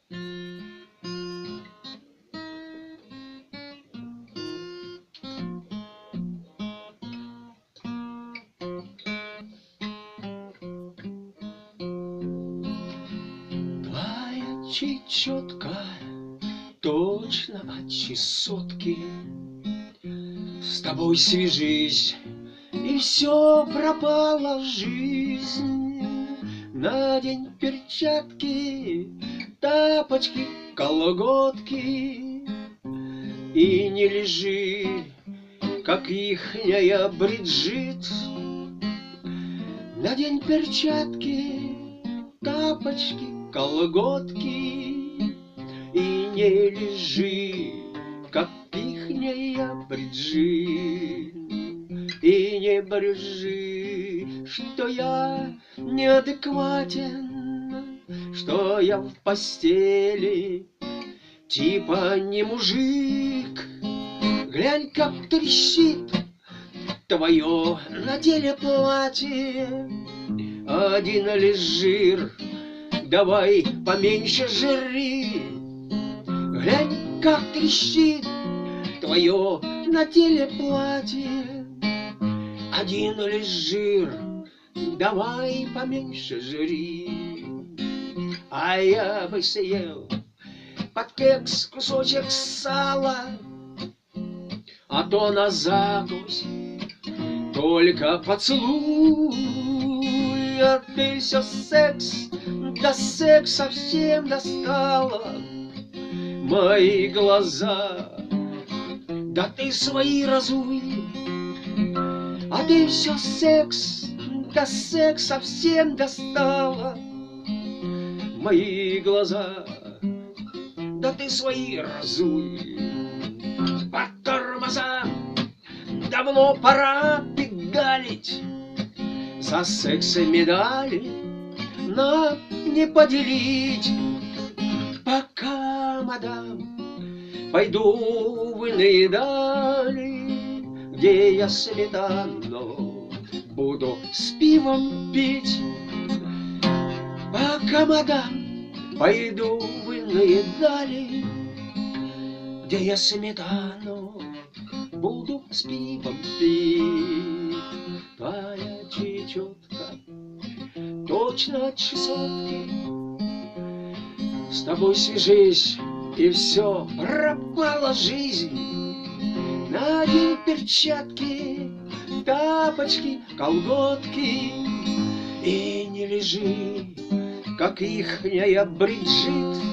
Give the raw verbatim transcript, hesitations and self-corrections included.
Твоя чечетка точно от чесотки. С тобой свяжись, и все, пропала жизнь. Надень перчатки, тапочки, колготки, и не лежи, как ихняя Бриджит. Надень перчатки, тапочки, колготки, и не лежи, как ихняя Бриджит. И не брюзжи, что я неадекватен, что я в постели типа не мужик. Глянь, как трещит твое на деле платье. Один лишь жир, давай поменьше жри. Глянь, как трещит твое на теле платье. Один лишь жир, давай поменьше жри. А я бы съел под кекс кусочек сала, а то на закусь только поцелуй. А ты все секс, да секс совсем достала мои глаза. Да ты свои разуй. А ты все секс, да секс совсем достала мои глаза. Да ты свои разуй. По тормозам давно пора педалить. За секс медали нам не поделить. Пока, мадам, пойду в иные дали, где я сметану буду с пивом пить. Пока, мадам, пойду в иные дали, где я сметану буду с пивом пить. Твоя чечетка точно от чесотки. С тобой свяжись, и все, пропала жизнь. Надень перчатки, тапочки, колготки, и не лежи, как ихняя Бриджит.